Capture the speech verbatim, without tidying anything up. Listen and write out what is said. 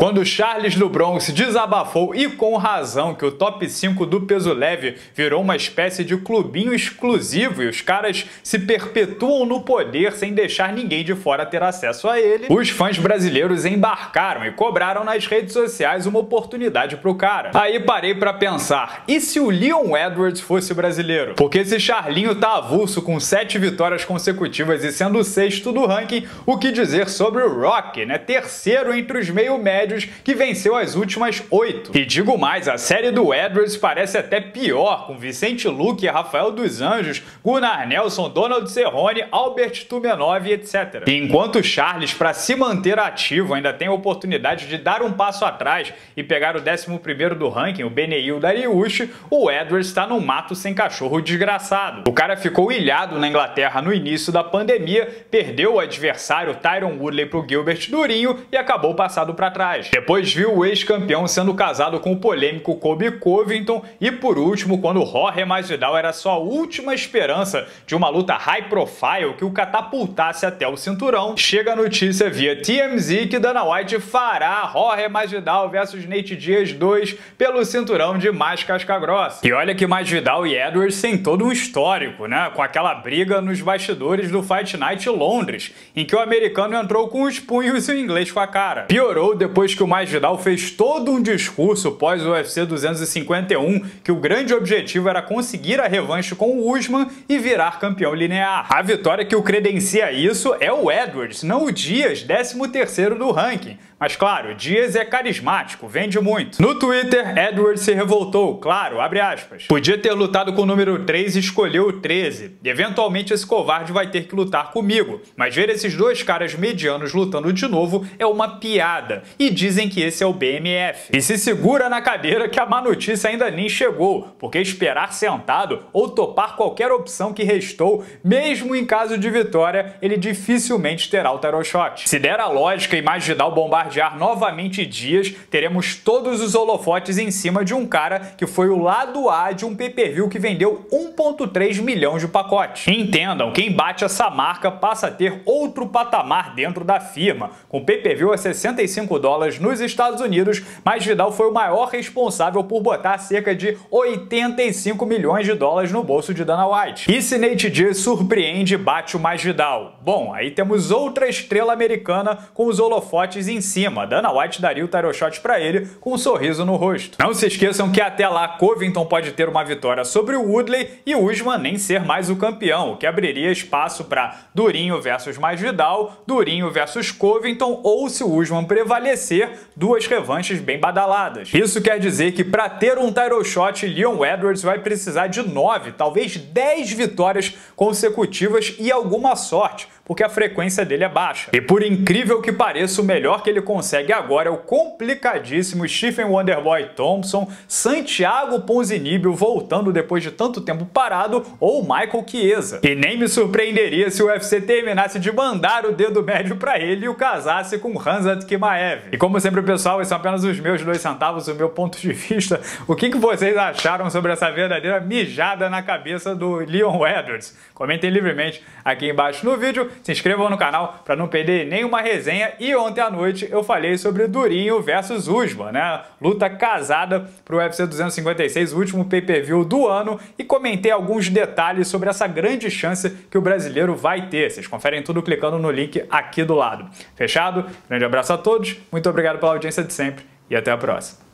Quando Charles do Bronx desabafou, e com razão, que o top cinco do peso leve virou uma espécie de clubinho exclusivo e os caras se perpetuam no poder sem deixar ninguém de fora ter acesso a ele, os fãs brasileiros embarcaram e cobraram nas redes sociais uma oportunidade pro cara. Aí parei pra pensar, e se o Leon Edwards fosse brasileiro? Porque esse Charlinho tá avulso com sete vitórias consecutivas e sendo o sexto do ranking, o que dizer sobre o Rock, né? Terceiro entre os meio médios, que venceu as últimas oito. E digo mais, a série do Edwards parece até pior, com Vicente Luque, Rafael dos Anjos, Gunnar Nelson, Donald Cerrone, Albert Tumenov, etcétera. E enquanto Charles, para se manter ativo, ainda tem a oportunidade de dar um passo atrás e pegar o décimo primeiro do ranking, o Beneil Dariush, o Edwards está no mato sem cachorro desgraçado. O cara ficou ilhado na Inglaterra no início da pandemia, perdeu o adversário Tyron Woodley pro Gilbert Durinho e acabou passado para trás. Depois viu o ex-campeão sendo casado com o polêmico Colby Covington e, por último, quando Jorge Masvidal era sua última esperança de uma luta high profile que o catapultasse até o cinturão, chega a notícia via T M Z que Dana White fará Jorge Masvidal versus Nate Diaz dois pelo cinturão de mais casca grossa. E olha que Masvidal e Edwards têm todo um histórico, né? Com aquela briga nos bastidores do Fight Night Londres, em que o americano entrou com os punhos e o inglês com a cara. Piorou depois que o Masvidal fez todo um discurso pós o U F C duzentos e cinquenta e um que o grande objetivo era conseguir a revanche com o Usman e virar campeão linear. A vitória que o credencia isso é o Edwards, não o Diaz, décimo terceiro do ranking. Mas claro, Diaz é carismático, vende muito. No Twitter, Edwards se revoltou, claro, abre aspas. Podia ter lutado com o número três e escolheu o treze. E eventualmente esse covarde vai ter que lutar comigo. Mas ver esses dois caras medianos lutando de novo é uma piada. E dizem que esse é o B M F. E se segura na cadeira que a má notícia ainda nem chegou, porque esperar sentado ou topar qualquer opção que restou, mesmo em caso de vitória, ele dificilmente terá o title shot. Se der a lógica e Masvidal bombardear novamente Dias, teremos todos os holofotes em cima de um cara que foi o lado A de um pay-per-view que vendeu um vírgula três milhão de pacotes. Entendam, quem bate essa marca passa a ter outro patamar dentro da firma. Com pay-per-view a sessenta e cinco dólares nos Estados Unidos, Masvidal foi o maior responsável por botar cerca de oitenta e cinco milhões de dólares no bolso de Dana White. E se Nate Diaz surpreende e bate o Masvidal? Bom, aí temos outra estrela americana com os holofotes em cima. Dana White daria o title shot pra ele com um sorriso no rosto. Não se esqueçam que até lá Covington pode ter uma vitória sobre o Woodley e Usman nem ser mais o campeão, o que abriria espaço para Durinho versus Masvidal, Durinho versus Covington ou, se o Usman prevalecer, duas revanches bem badaladas. Isso quer dizer que para ter um title shot, Leon Edwards vai precisar de nove, talvez dez vitórias consecutivas e alguma sorte, porque a frequência dele é baixa. E por incrível que pareça, o melhor que ele consegue agora é o complicadíssimo Stephen Wonderboy Thompson, Santiago Ponzinibbio voltando depois de tanto tempo parado, ou Michael Chiesa. E nem me surpreenderia se o U F C terminasse de mandar o dedo médio pra ele e o casasse com Khamzat Chimaev. E como sempre, pessoal, esses são apenas os meus dois centavos, o meu ponto de vista. O que, que vocês acharam sobre essa verdadeira mijada na cabeça do Leon Edwards? Comentem livremente aqui embaixo no vídeo. Se inscrevam no canal para não perder nenhuma resenha. E ontem à noite eu falei sobre Durinho versus Usman, né? Luta casada para o U F C duzentos e cinquenta e seis, o último pay-per-view do ano, e comentei alguns detalhes sobre essa grande chance que o brasileiro vai ter. Vocês conferem tudo clicando no link aqui do lado. Fechado? Grande abraço a todos, muito obrigado pela audiência de sempre e até a próxima.